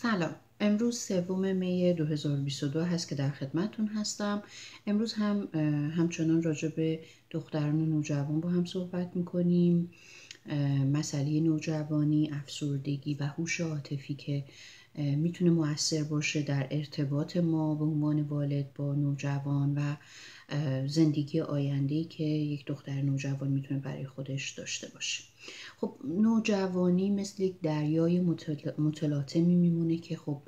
سلام. امروز 3 می 2022 هست که در خدمتتون هستم. امروز همچنان راجع به دختران و نوجوان با هم صحبت میکنیم. مسئله نوجوانی، افسردگی و هوش عاطفی که میتونه مؤثر باشه در ارتباط ما به عنوان والد با نوجوان و زندگی آینده‌ای که یک دختر نوجوان میتونه برای خودش داشته باشه. خب نوجوانی مثل یک دریای متلاطمی میمونه که خب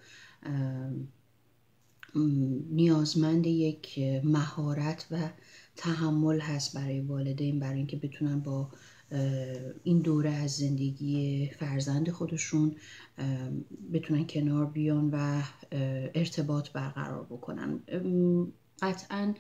نیازمند یک مهارت و تحمل هست برای والدین، برای اینکه بتونن با این دوره از زندگی فرزند خودشون بتونن کنار بیان و ارتباط برقرار بکنن. قطعاً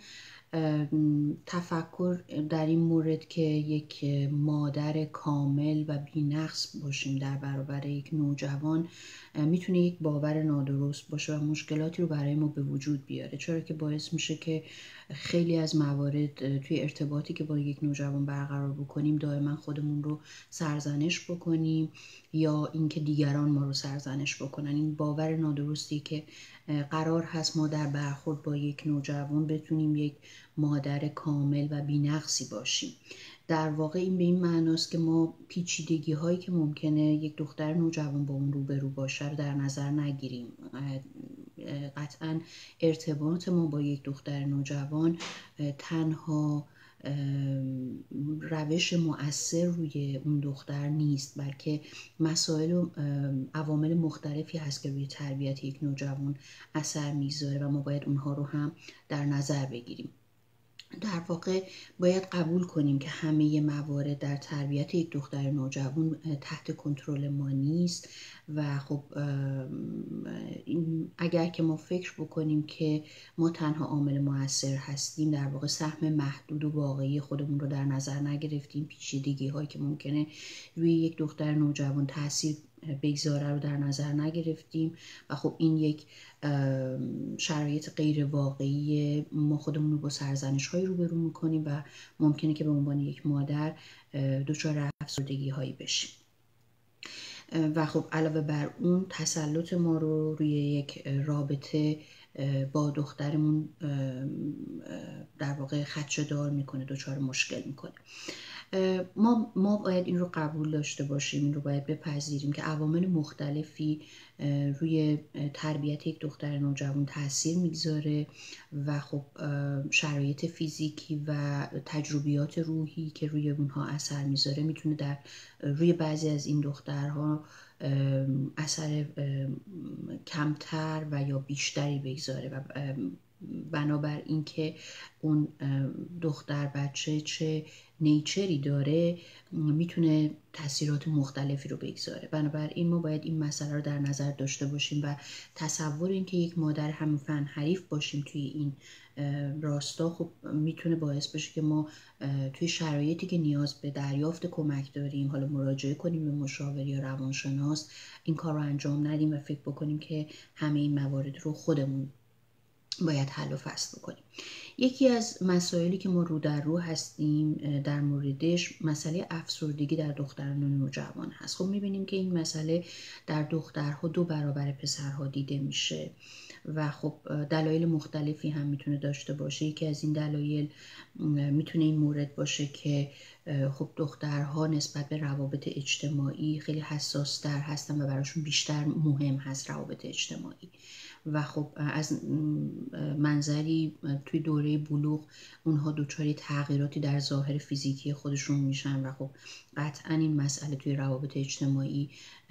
تفکر در این مورد که یک مادر کامل و بی‌نقص باشیم در برابر یک نوجوان میتونه یک باور نادرست باشه و مشکلاتی رو برای ما به وجود بیاره، چرا که باعث میشه که خیلی از موارد توی ارتباطی که با یک نوجوان برقرار بکنیم دائما خودمون رو سرزنش بکنیم یا اینکه دیگران ما رو سرزنش بکنن. این باور نادرستی که قرار هست ما در برخورد با یک نوجوان بتونیم یک مادر کامل و بی‌نقصی باشیم. در واقع این به این معناست که ما پیچیدگی هایی که ممکنه یک دختر نوجوان با اون روبرو باشه رو در نظر نگیریم. قطعا ارتباط ما با یک دختر نوجوان تنها روش مؤثر روی اون دختر نیست، بلکه مسائل و عوامل مختلفی هست که روی تربیت یک نوجوان اثر میذاره و ما باید اونها رو هم در نظر بگیریم. در واقع باید قبول کنیم که همه موارد در تربیت یک دختر نوجوان تحت کنترل ما نیست و خب اگر که ما فکر بکنیم که ما تنها عامل مؤثر هستیم، در واقع سهم محدود و واقعی خودمون رو در نظر نگرفتیم، پیچیدگی هایی که ممکنه روی یک دختر نوجوان تاثیر بگذاره رو در نظر نگرفتیم و خب این یک شرایط غیر واقعی، ما خودمون رو با سرزنش هایی روبرو میکنیم و ممکنه که به عنوان یک مادر دچار افسردگی هایی بشیم. و خب علاوه بر اون تسلط ما رو روی یک رابطه با دخترمون در واقع خدشه‌دار میکنه، دچار مشکل میکنه. ما باید این رو قبول داشته باشیم، این رو باید بپذیریم که عوامل مختلفی روی تربیت یک دختر نوجوان تاثیر میگذاره و خب شرایط فیزیکی و تجربیات روحی که روی اونها اثر میذاره میتونه در روی بعضی از این دخترها اثر کمتر و یا بیشتری بگذاره و بنابر اینکه اون دختر بچه چه نیچری داره میتونه تاثیرات مختلفی رو بگذاره. بنابراین ما باید این مسئله رو در نظر داشته باشیم و تصور این که یک مادر هم فن حریف باشیم توی این راستا خب میتونه باعث بشه که ما توی شرایطی که نیاز به دریافت کمک داریم، حالا مراجعه کنیم به مشاور یا روانشناس، این کار رو انجام ندیم و فکر بکنیم که همه این موارد رو خودمون باید حل و فصل بکنیم. یکی از مسائلی که ما رو در رو هستیم در موردش مسئله افسردگی در دختران و نوجوان هست. خب میبینیم که این مسئله در دخترها 2 برابر پسرها دیده میشه و خب دلایل مختلفی هم میتونه داشته باشه. یکی از این دلایل میتونه این مورد باشه که خب دخترها نسبت به روابط اجتماعی خیلی حساس تر هستن و براشون بیشتر مهم هست روابط اجتماعی و خب از منظری توی دوره بلوغ اونها دچار تغییراتی در ظاهر فیزیکی خودشون میشن و خب قطعا این مسئله توی روابط اجتماعی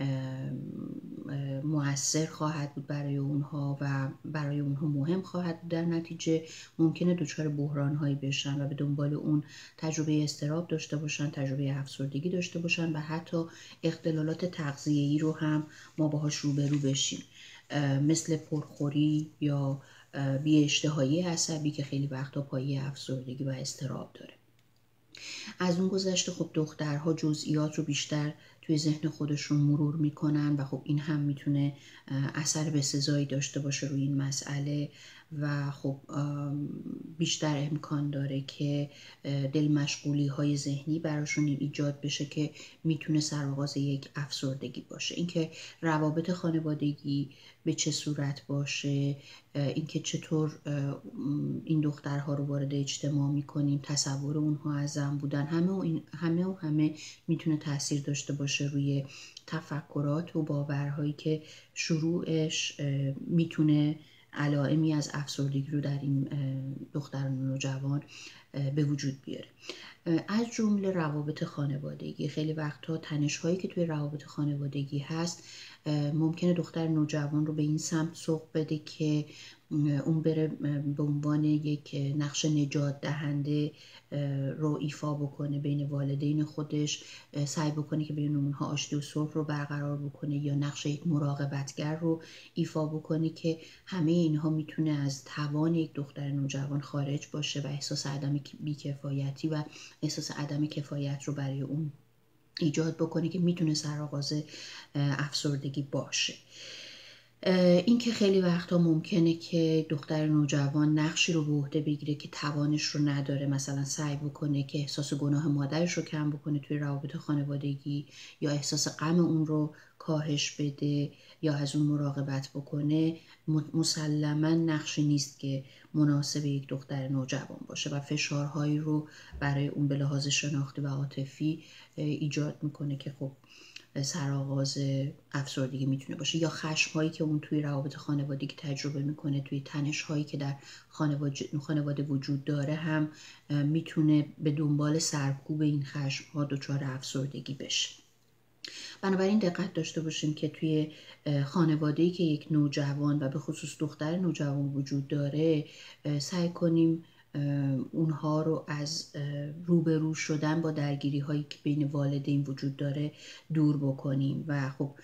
مؤثر خواهد بود برای اونها و برای اونها مهم خواهد بود. در نتیجه ممکنه دچار بحران‌هایی بشن و به دنبال اون تجربه اضطراب داشته باشن، تجربه افسردگی داشته باشن و حتی اختلالات تغذیه‌ای رو هم ما باهاش روبرو بشیم، مثل پرخوری یا بی‌اشتهایی عصبی که خیلی وقتا پایه افسردگی و اضطراب داره. از اون گذشته خب دخترها جزئیات رو بیشتر توی ذهن خودشون مرور میکنن و خب این هم میتونه اثر بسزایی داشته باشه روی این مسئله و خب بیشتر امکان داره که دل مشغولی های ذهنی براشون ایجاد بشه که میتونه سرآغاز یک افسردگی باشه. اینکه روابط خانوادگی به چه صورت باشه، اینکه چطور این دخترها رو وارد اجتماع میکنیم، تصور اونها از زن بودن، همه میتونه تاثیر داشته باشه روی تفکرات و باورهایی که شروعش میتونه علائمی از افسردگی رو در این دختران نوجوان به وجود بیاره. از جمله روابط خانوادگی. خیلی وقتها تنش‌هایی که توی روابط خانوادگی هست ممکنه دختر نوجوان رو به این سمت سوق بده که اون بره به عنوان یک نقش نجات دهنده رو ایفا بکنه بین والدین خودش، سعی بکنه که بین اونها آشتی و صلح رو برقرار بکنه، یا نقش یک مراقبتگر رو ایفا بکنه، که همه اینها میتونه از توان یک دختر نوجوان خارج باشه و احساس عدم بیکفایتی و احساس عدم کفایت رو برای اون ایجاد بکنه که میتونه سرآغاز افسردگی باشه. این که خیلی وقتا ممکنه که دختر نوجوان نقشی رو به عهده بگیره که توانش رو نداره، مثلا سعی بکنه که احساس گناه مادرش رو کم بکنه توی روابط خانوادگی، یا احساس غم اون رو کاهش بده، یا از اون مراقبت بکنه. مسلما نقشی نیست که مناسب یک دختر نوجوان باشه و فشارهایی رو برای اون به لحاظ شناختی و عاطفی ایجاد میکنه که خب سرآغاز افسردگی میتونه باشه. یا خشم‌هایی که اون توی روابط خانوادگی تجربه میکنه، توی تنش‌هایی که در خانواده وجود داره، هم میتونه به دنبال سرکوب این خشم‌ها دچار افسردگی بشه. بنابراین دقت داشته باشیم که توی خانواده‌ای که یک نوجوان و به خصوص دختر نوجوان وجود داره، سعی کنیم اونها رو از روبرو شدن با درگیری هایی که بین والدین وجود داره دور بکنیم. و خب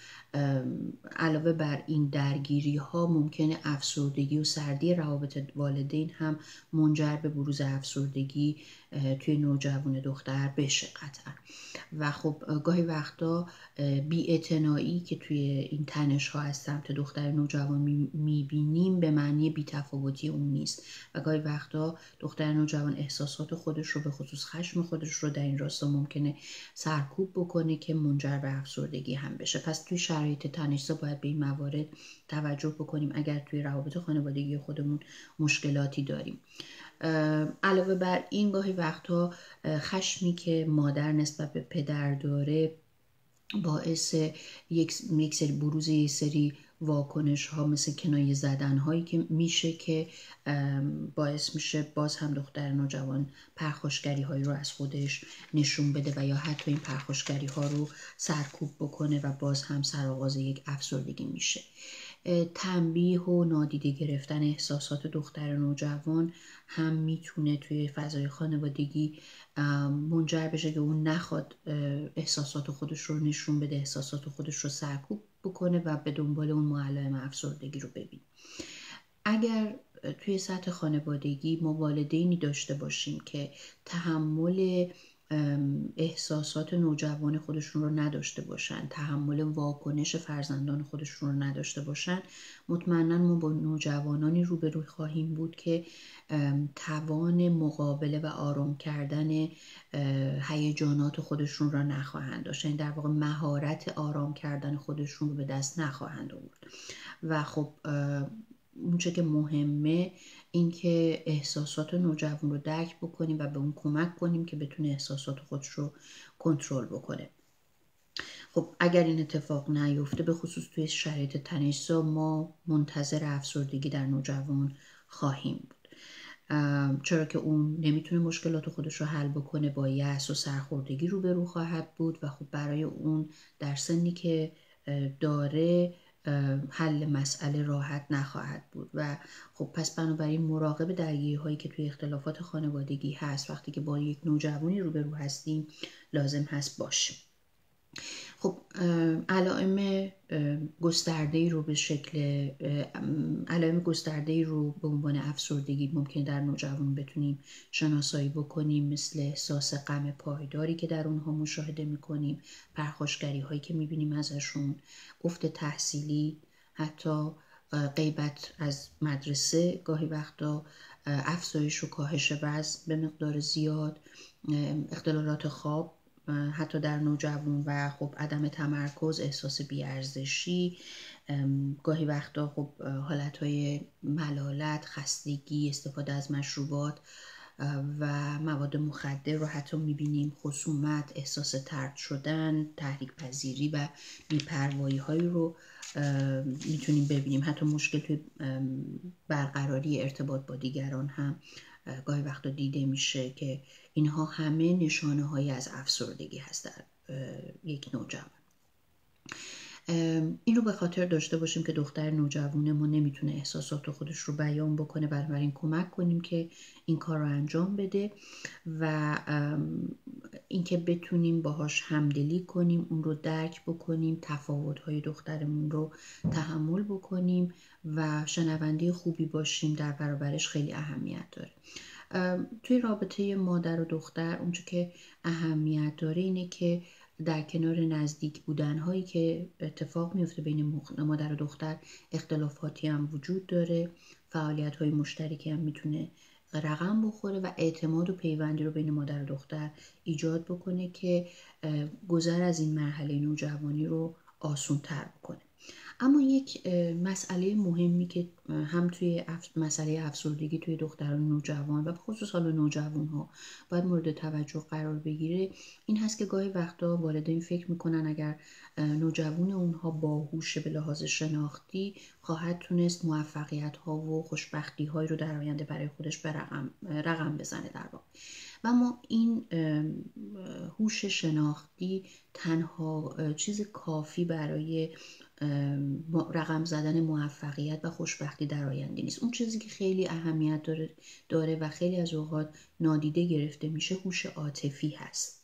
علاوه بر این درگیری ها ممکنه افسردگی و سردی روابط والدین هم منجر به بروز افسردگی توی نوجوان دختر بشه قطعا. و خب گاهی وقتا بی‌اعتنایی که توی این تنش ها از سمت دختر نوجوان میبینیم به معنی بی‌تفاوتی اون نیست، و گاهی وقتا دختر نوجوان احساسات خودش رو به خصوص خشم خودش رو در این راستا ممکنه سرکوب بکنه که منجر به افسردگی هم بشه. پس توی شرایط تنش‌زا باید به این موارد توجه بکنیم اگر توی روابط خانوادگی خودمون مشکلاتی داریم. علاوه بر این گاهی وقتا خشمی که مادر نسبت به پدر داره باعث یک سری بروز یک سری واکنش ها مثل کنایه زدن هایی که میشه که باعث میشه باز هم دختر نوجوان پرخاشگری هایی رو از خودش نشون بده و یا حتی این پرخاشگری ها رو سرکوب بکنه و باز هم سرآغاز یک افسردگی میشه. تنبیه و نادیده گرفتن احساسات دختر نوجوان هم میتونه توی فضای خانوادگی منجر بشه که اون نخواد احساسات خودش رو نشون بده، احساسات خودش رو سرکوب بکنه و به دنبال اون علائم افسردگی رو ببینه. اگر توی سطح خانوادگی ما والدینی داشته باشیم که تحمل احساسات نوجوان خودشون رو نداشته باشن، تحمل واکنش فرزندان خودشون رو نداشته باشن، مطمئنا ما با نوجوانانی روبرو خواهیم بود که توان مقابله و آرام کردن هیجانات خودشون را نخواهند داشت، یعنی در واقع مهارت آرام کردن خودشون رو به دست نخواهند آورد. و خب اونچه که مهمه این که احساسات نوجوان رو درک بکنیم و به اون کمک کنیم که بتونه احساسات خودش رو کنترل بکنه. خب اگر این اتفاق نیفته، به خصوص توی شرایط تنش‌زا، ما منتظر افسردگی در نوجوان خواهیم بود، چرا که اون نمیتونه مشکلات خودش رو حل بکنه، با یأس و سرخوردگی روبرو خواهد بود و خب برای اون در سنی که داره حل مسئله راحت نخواهد بود. و خب پس بنابراین مراقب درگیری هایی که توی اختلافات خانوادگی هست وقتی که با یک نوجوانی روبرو هستیم لازم هست باشیم. خب علائم گسترده‌ای رو به عنوان افسردگی ممکن در نوجوان بتونیم شناسایی بکنیم، مثل احساس غم پایداری که در اونها مشاهده میکنیم، پرخاشگری هایی که میبینیم ازشون، افت تحصیلی، حتی غیبت از مدرسه، گاهی وقتا افزایش و کاهش وزن به مقدار زیاد، اختلالات خواب حتی در نوجوان و خب عدم تمرکز، احساس بی‌ارزشی، گاهی وقتا خب حالتهای ملالت، خستگی، استفاده از مشروبات و مواد مخدر رو حتی میبینیم، خصومت، احساس طرد شدن، تحریک پذیری و بی‌پروایی هایی رو میتونیم ببینیم. حتی مشکل توی برقراری ارتباط با دیگران هم گاهی وقتا دیده میشه که اینها همه نشانه هایی از افسردگی هست در یک نوجوان. این رو به خاطر داشته باشیم که دختر نوجوان ما نمیتونه احساسات خودش رو بیان بکنه، بنابراین کمک کنیم که این کار رو انجام بده و اینکه بتونیم باهاش همدلی کنیم، اون رو درک بکنیم، تفاوت‌های دخترمون رو تحمل بکنیم و شنونده خوبی باشیم در برابرش خیلی اهمیت داره. توی رابطه مادر و دختر اونچه که اهمیت داره اینه که در کنار نزدیک بودن هایی که اتفاق میفته بین مادر و دختر، اختلافاتی هم وجود داره، فعالیت های مشترکی هم میتونه رقم بخوره و اعتماد و پیوندی رو بین مادر و دختر ایجاد بکنه که گذر از این مرحله نوجوانی رو آسان تر بکنه. اما یک مسئله مهمی که هم توی مسئله افسردگی توی دختران نوجوان و خصوص حالا نوجوان ها باید مورد توجه قرار بگیره، این هست که گاهی وقتا والدین فکر میکنن اگر نوجوان اونها باهوش به لحاظ شناختی، خواهد تونست موفقیت ها و خوشبختی هایی رو در آینده برای خودش به رقم بزنه در واقع. و اما این هوش شناختی تنها چیز کافی برای رقم زدن موفقیت و خوشبختی در آینده نیست. اون چیزی که خیلی اهمیت داره و خیلی از اوقات نادیده گرفته میشه هوش عاطفی هست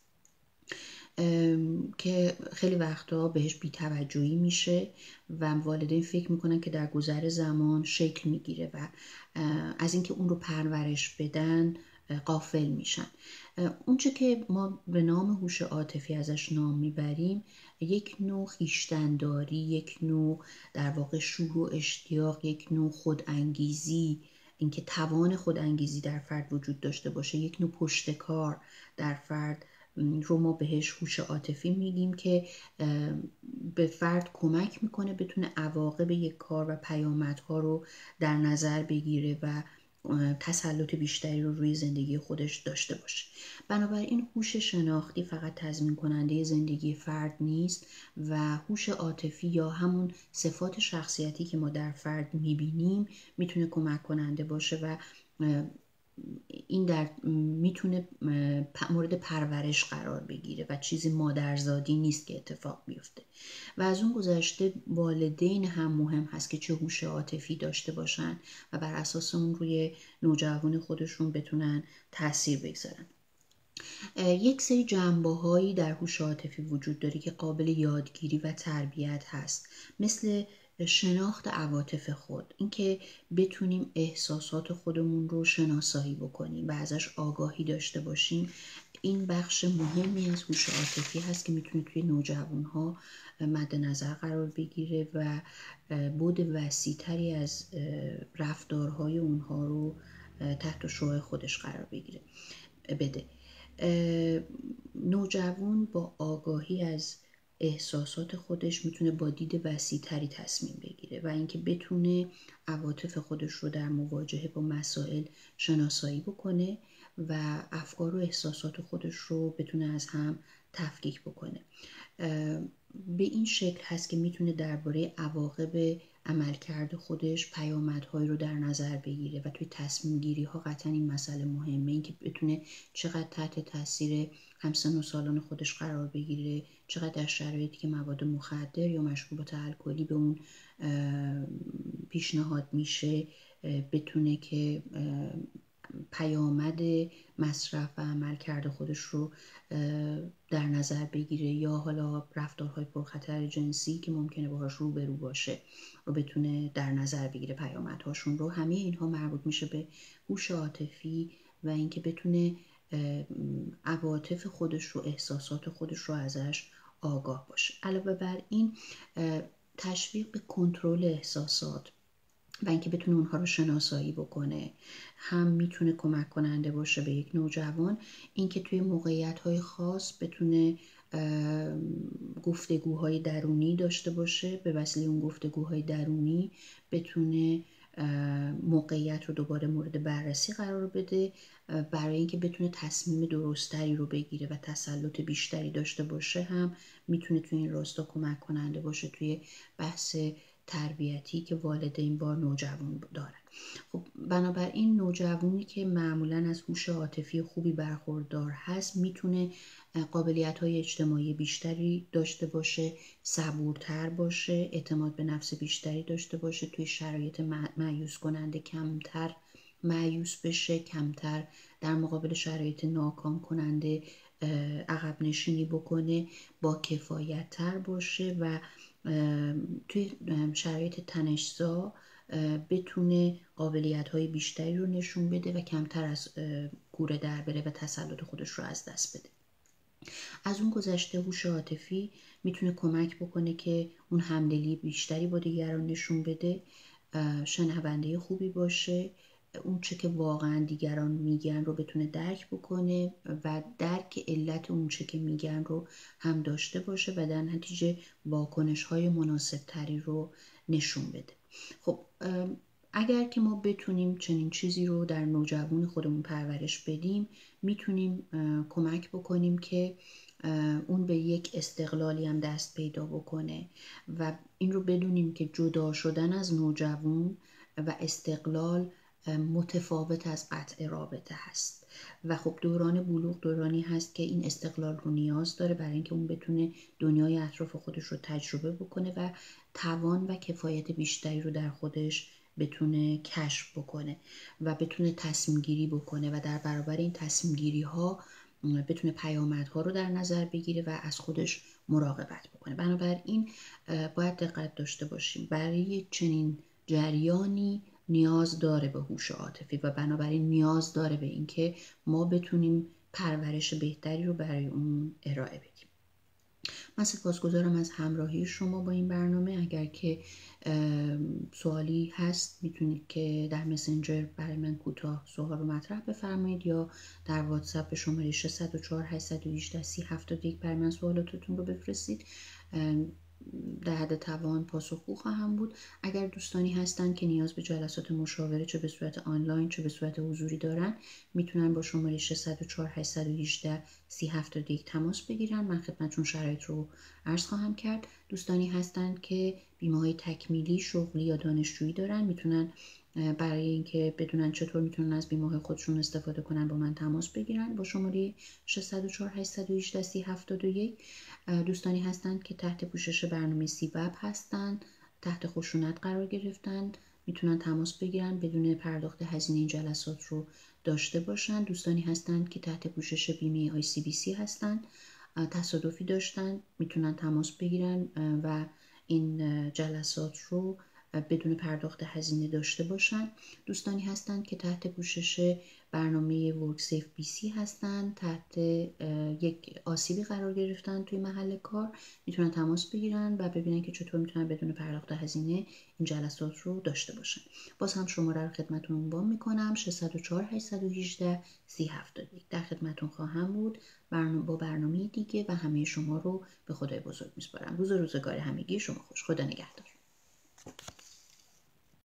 که خیلی وقتا بهش بی‌توجهی میشه و والدین فکر میکنن که در گذر زمان شکل میگیره و از اینکه اون رو پرورش بدن غافل میشن. اونچه که ما به نام هوش عاطفی ازش نام میبریم یک نوع خویشتن‌داری، یک نوع در واقع شور و اشتیاق، یک نوع خودانگیزی، اینکه توان خودانگیزی در فرد وجود داشته باشه، یک نوع پشتکار در فرد رو ما بهش هوش عاطفی میگیم که به فرد کمک میکنه بتونه عواقب یک کار و پیامدها رو در نظر بگیره و تسلط بیشتری رو روی زندگی خودش داشته باشه. بنابراین هوش شناختی فقط تضمین کننده زندگی فرد نیست و هوش عاطفی یا همون صفات شخصیتی که ما در فرد میبینیم میتونه کمک کننده باشه و این میتونه مورد پرورش قرار بگیره و چیزی مادرزادی نیست که اتفاق بیفته. و از اون گذشته والدین هم مهم هست که چه هوش عاطفی داشته باشن و بر اساس اون روی نوجوان خودشون بتونن تاثیر بگذارن. یک سری جنبه‌هایی در هوش عاطفی وجود داره که قابل یادگیری و تربیت هست، مثل شناخت عواطف خود، اینکه بتونیم احساسات خودمون رو شناسایی بکنیم و ازش آگاهی داشته باشیم. این بخش مهمی از هوش عاطفی هست که میتونه توی نوجوان‌ها مد نظر قرار بگیره و بعد وسیع‌تری از رفتارهای اونها رو تحت شعاع خودش قرار بده. نوجوان با آگاهی از احساسات خودش میتونه با دید وسیع‌تری تصمیم بگیره و اینکه بتونه عواطف خودش رو در مواجهه با مسائل شناسایی بکنه و افکار و احساسات خودش رو بتونه از هم تفکیک بکنه. به این شکل هست که میتونه درباره عواقب عملکرد خودش پیامدهایی رو در نظر بگیره و توی تصمیم گیری ها قطعا این مسئله مهمه، این که بتونه چقدر تحت تاثیر همسن و سالان خودش قرار بگیره، چقدر در شرایطی که مواد مخدر یا مشروبات الکلی به اون پیشنهاد میشه بتونه که پیامد مصرف و عملکرد خودش رو در نظر بگیره، یا حالا رفتارهای پرخطر جنسی که ممکنه باهاش روبرو باشه رو بتونه در نظر بگیره پیامدهاشون رو. همه اینها مربوط میشه به هوش عاطفی و اینکه بتونه عواطف خودش رو، احساسات خودش رو ازش آگاه باشه. علاوه بر این تشویق به کنترل احساسات و اینکه بتونه اونها رو شناسایی بکنه. هم میتونه کمک کننده باشه به یک نوجوان اینکه توی موقعیت‌های خاص بتونه گفتگوهای درونی داشته باشه، به وسیله اون گفتگوهای درونی بتونه موقعیت رو دوباره مورد بررسی قرار بده برای اینکه بتونه تصمیم درستری رو بگیره و تسلط بیشتری داشته باشه. هم میتونه توی این راستا کمک کننده باشه توی بحث تربیتی که والدین با نوجوان دارن. خب بنابراین نوجوانی که معمولا از هوش عاطفی خوبی برخوردار هست میتونه قابلیت‌های اجتماعی بیشتری داشته باشه، صبورتر باشه، اعتماد به نفس بیشتری داشته باشه، توی شرایط مایوس کننده کمتر مایوس بشه، کمتر در مقابل شرایط ناکام کننده عقب نشینی بکنه، با کفایت تر باشه و توی شرایط تنش‌زا بتونه قابلیت‌های بیشتری رو نشون بده و کمتر از کوره در بره و تسلط خودش رو از دست بده. از اون گذشته هوش عاطفی میتونه کمک بکنه که اون همدلی بیشتری با دیگران نشون بده، شنونده خوبی باشه، اون چه که واقعا دیگران میگن رو بتونه درک بکنه و درک علت اون چه که میگن رو هم داشته باشه و در نتیجه واکنش‌های مناسب تری رو نشون بده. خب اگر که ما بتونیم چنین چیزی رو در نوجوان خودمون پرورش بدیم میتونیم کمک بکنیم که اون به یک استقلالی هم دست پیدا بکنه و این رو بدونیم که جدا شدن از نوجوان و استقلال متفاوت از قطع رابطه هست و خب دوران بلوغ دورانی هست که این استقلال رو نیاز داره برای اینکه اون بتونه دنیای اطراف خودش رو تجربه بکنه و توان و کفایت بیشتری رو در خودش بتونه کشف بکنه و بتونه تصمیم گیری بکنه و در برابر این تصمیم گیری ها بتونه پیامدها رو در نظر بگیره و از خودش مراقبت بکنه. بنابراین باید دقت داشته باشیم برای چنین جریانی نیاز داره به هوش عاطفی و بنابراین نیاز داره به اینکه ما بتونیم پرورش بهتری رو برای اون ارائه بدیم. من سپاسگزارم از همراهی شما با این برنامه. اگر که سوالی هست میتونید که در مسنجر برای من کوتاه سوال رو مطرح بفرمایید یا در واتساپ به شماره 604 818 3071 برای من سوالاتتون رو بفرستید. در حد توان پاسخگو خواهم بود. اگر دوستانی هستن که نیاز به جلسات مشاوره چه به صورت آنلاین چه به صورت حضوری دارن میتونن با شماره 604 818 3071 تماس بگیرن. من خدمتتون شرایط رو عرض خواهم کرد. دوستانی هستن که بیمه‌های تکمیلی شغلی یا دانشجویی دارن میتونن برای اینکه بدونن چطور میتونن از بیمه‌های خودشون استفاده کنن با من تماس بگیرن با شماره 604 818 3071. دوستانی هستند که تحت پوشش برنامه سیواب هستند، تحت خشونت قرار گرفتن، میتونن تماس بگیرن بدون پرداخت هزینه این جلسات رو داشته باشن. دوستانی هستند که تحت پوشش بیمه ICBC هستند، تصادفی داشتن میتونن تماس بگیرن و این جلسات رو بدون پرداخت هزینه داشته باشن. دوستانی هستند که تحت پوشش برنامه ورکسیف BC هستند، تحت یک آسیبی قرار گرفتن توی محل کار میتونن تماس بگیرن و ببینن که چطور میتونن بدون پرداخت هزینه این جلسات رو داشته باشن. باز هم شماره رو خدمتتون عنوان میکنم 604 818 3071. در خدمتتون خواهم بود با برنامه دیگه و همه شما رو به خدای بزرگ میسپارم. روز و روزگار همگی شما خوش. خدا نگهدار.